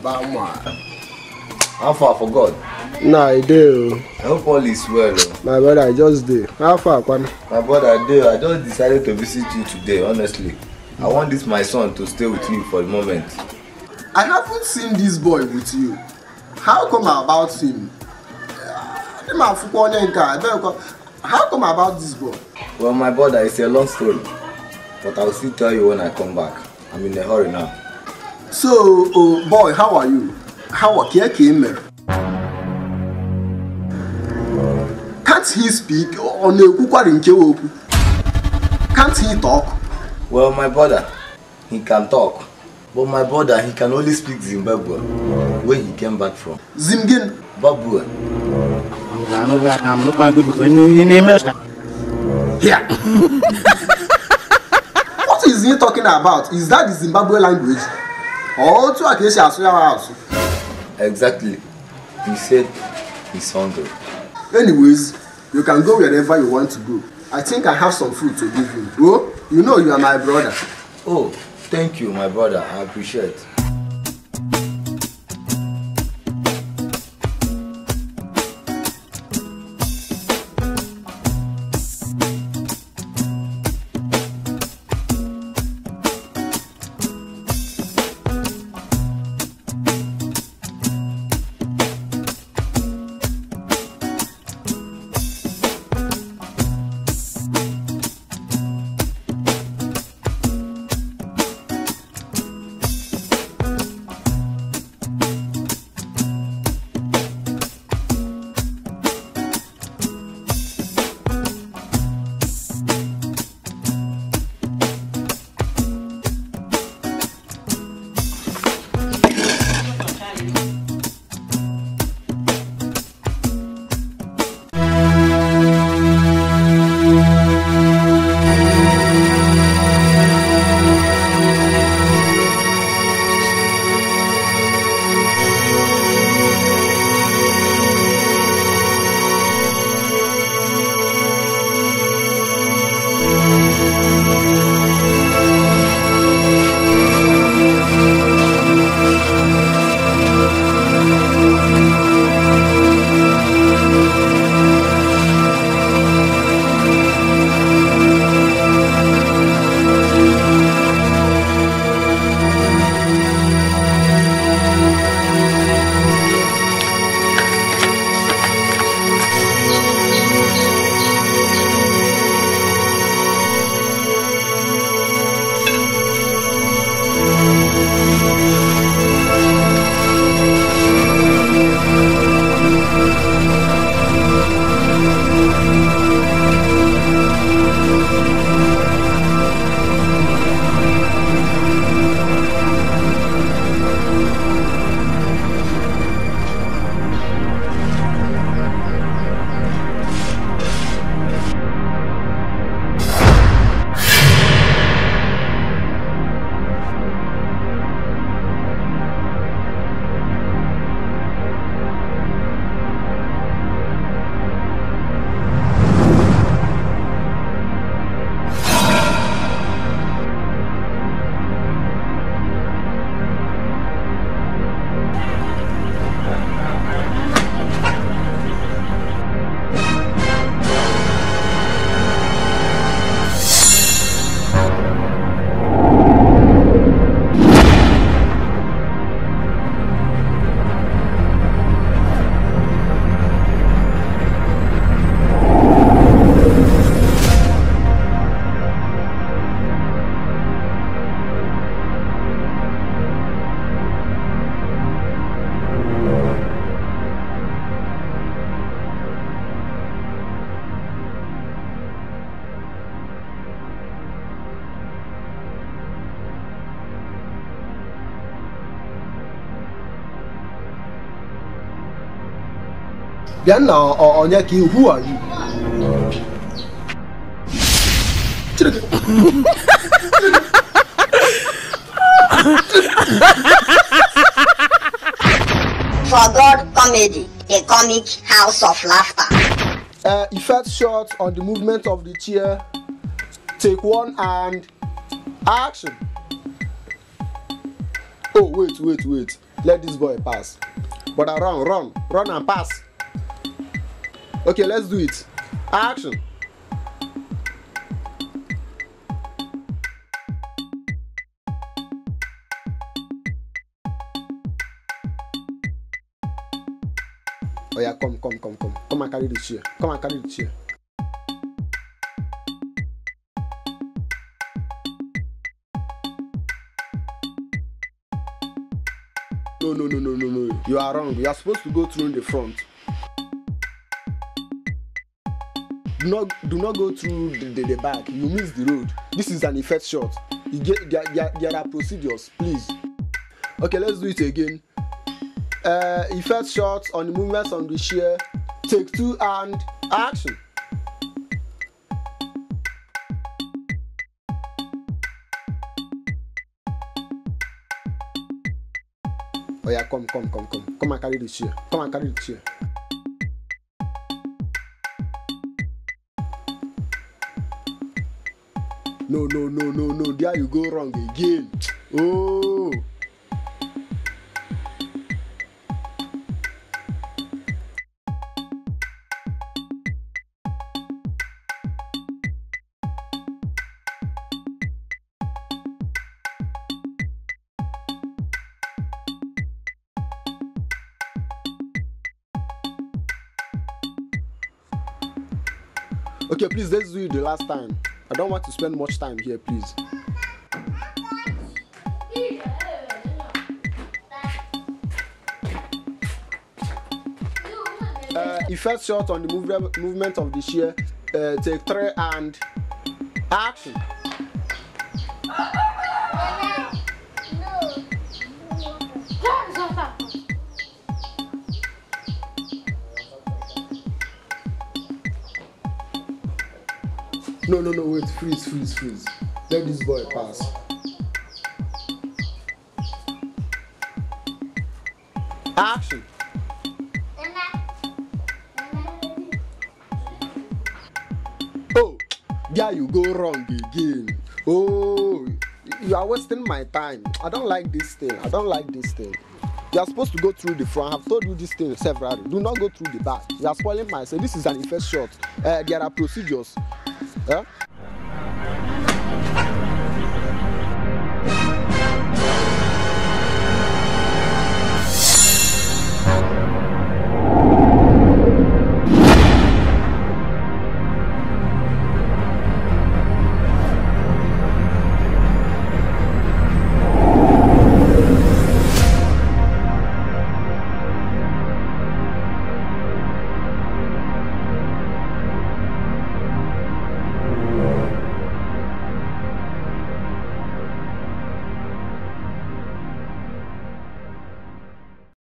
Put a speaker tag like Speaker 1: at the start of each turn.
Speaker 1: How far for God?
Speaker 2: Nah, I do.
Speaker 1: I hope all is well.
Speaker 2: My brother, I just did. How far, Kwame?
Speaker 1: My brother, I just decided to visit you today, honestly. I want this my son to stay with me for the moment.
Speaker 2: I haven't seen this boy with you. How come about him? How come about this boy?
Speaker 1: Well, my brother, it's a long story. But I'll still tell you when I come back. I'm in a hurry now.
Speaker 2: So, boy, how are you? How are you? Can't he speak? Can't he talk?
Speaker 1: Well, my brother, he can talk. But my brother, he can only speak Zimbabwe, where he came back from.
Speaker 2: Zimgin?
Speaker 1: Zimbabwe.
Speaker 3: I'm not good with
Speaker 2: Yeah. What is he talking about? Is that the Zimbabwe language? Or to Acacia house?
Speaker 1: Exactly. He said he's hungry.
Speaker 2: Anyways, you can go wherever you want to go. I think I have some food to give you. Oh, you know you are my brother.
Speaker 1: Oh, thank you, my brother. I appreciate it.
Speaker 2: Bianna or Onyeki, who are you?
Speaker 4: For God Comedy, a comic house of laughter.
Speaker 2: Effect shot on the movement of the chair. Take one and action. Oh, wait. Let this boy pass. But run and pass. Okay, let's do it. Action. Oh yeah, come and carry the chair. Come and carry the chair. No. You are wrong. You are supposed to go through in the front. Do not go through the back. You miss the road. This is an effect shot. There are procedures, please. Okay, let's do it again. Effect shots on the movements on the chair. Take 2 and action. Oh yeah, come and carry the chair. Come and carry the chair. No. There you go wrong again. Oh. Okay, please, let's do it the last time. I don't want to spend much time here, please. Effect shot on the movement of the chair. Take 3 and action. No, wait, freeze. Let this boy pass. Action. Oh, there you go wrong again. Oh, you are wasting my time. I don't like this thing. You are supposed to go through the front. I have told you this thing several times. Do not go through the back. You are spoiling myself. This is an effect shot. There are procedures. Huh?